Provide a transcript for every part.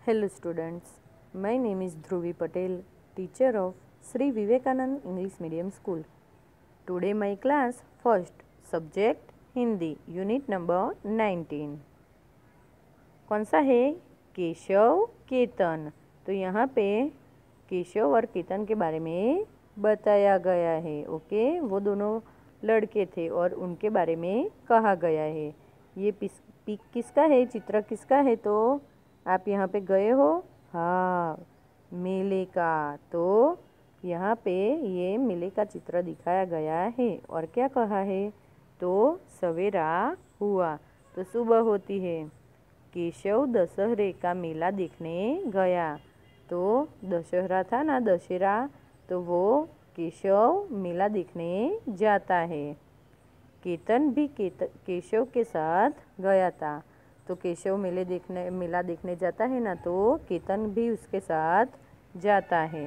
Hello students, my name is Dhruvi Patel, teacher of Sri Vivekanand English Medium School. Today my class first subject Hindi unit number 19 कौन सा है? केशव केतन। तो यहाँ पे केशव और केतन के बारे में बताया गया है। ओके, वो दोनों लड़के थे और उनके बारे में कहा गया है। ये पिक किसका है, चित्र किसका है? तो आप यहाँ पे गए हो, हाँ, मेले का। तो यहाँ पे ये मेले का चित्र दिखाया गया है और क्या कहा है? तो सवेरा हुआ तो सुबह होती है। केशव दशहरे का मेला देखने गया। तो दशहरा था ना, दशहरा, तो वो केशव मेला देखने जाता है। केतन भी केशव के साथ गया था। तो केशव मेला देखने जाता है ना, तो केतन भी उसके साथ जाता है।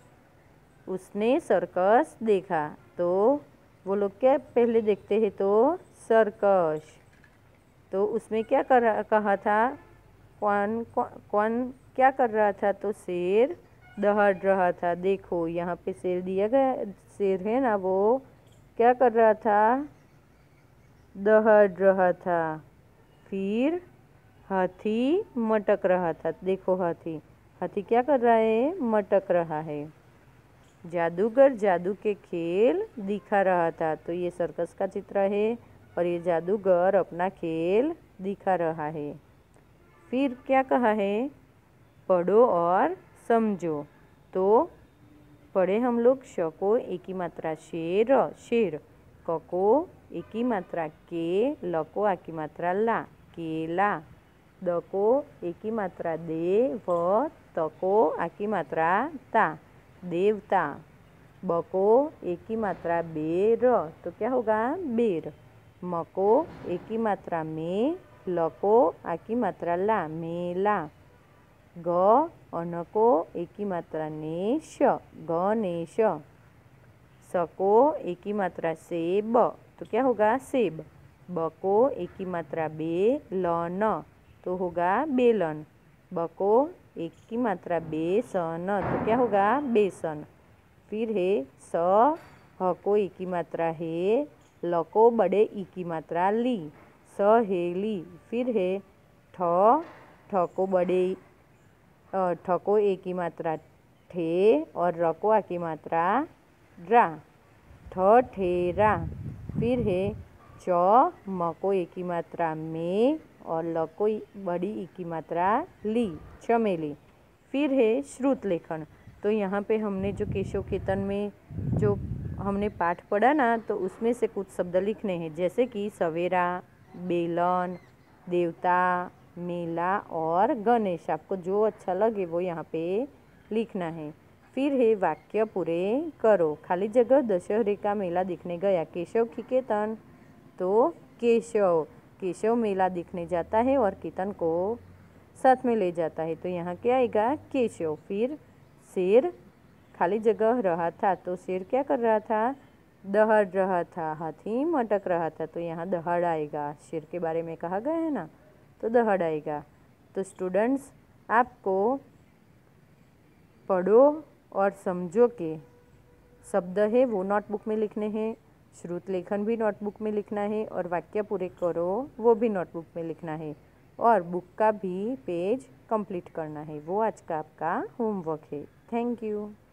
उसने सर्कस देखा। तो वो लोग क्या पहले देखते हैं? तो सर्कस। तो उसमें क्या कहा था? कौन क्या कर रहा था? तो शेर दहाड़ रहा था। देखो यहाँ पे शेर दिया गया, शेर है ना, वो क्या कर रहा था? दहाड़ रहा था। फिर हाथी मटक रहा था। देखो हाथी क्या कर रहा है? मटक रहा है। जादूगर जादू के खेल दिखा रहा था। तो ये सर्कस का चित्र है और ये जादूगर अपना खेल दिखा रहा है। फिर क्या कहा है? पढ़ो और समझो। तो पढ़े हम लोग श को एक ही मात्रा शेर, शेर, क को एक ही मात्रा के, ल को आ की मात्रा ला, केला, द को एक ही मात्रा दे, व, त को आ की मात्रा ता, देवता, ब को एक ही मात्रा बेर, तो क्या होगा? बेर, म को एक ही मात्रा में, ल को आ की मात्रा ला, मेला, ग, अन को एक ही मात्रा नेश, गणेश, स को एक ही मात्रा सेब, तो क्या होगा? सेब, ब को एक ही मात्रा बे, लन, तो होगा बेलन, ब को एक की मात्रा बेसन, तो क्या होगा? बेसन। फिर है स, ह को एक ही मात्रा है, ल को बड़े ई की मात्रा ली, सहेली। फिर है ठ को बड़े ठ को एक ही मात्रा ठे और र को आ की मात्रा रा, ठेरा। फिर है च, म को एक ही मात्रा में और ल को बड़ी ई की मात्रा ली, चमेली। फिर है श्रुत लेखन। तो यहाँ पे हमने जो केशव केतन में जो हमने पाठ पढ़ा ना, तो उसमें से कुछ शब्द लिखने हैं, जैसे कि सवेरा, बेलन, देवता, मेला और गणेश। आपको जो अच्छा लगे वो यहाँ पे लिखना है। फिर है वाक्य पूरे करो। खाली जगह दशहरे का मेला देखने गया केशव की केतन। तो केशव मेला देखने जाता है और केतन को साथ में ले जाता है। तो यहाँ क्या आएगा? केशव। फिर शेर खाली जगह रहा था, तो शेर क्या कर रहा था? दहाड़ रहा था। हाथी मटक रहा था, तो यहाँ दहाड़ आएगा। शेर के बारे में कहा गया है ना, तो दहाड़ आएगा। तो स्टूडेंट्स, आपको पढ़ो और समझो के शब्द है वो नोटबुक में लिखने हैं, श्रुत लेखन भी नोटबुक में लिखना है और वाक्य पूरे करो वो भी नोटबुक में लिखना है और बुक का भी पेज कंप्लीट करना है। वो आज का आपका होमवर्क है। Thank you.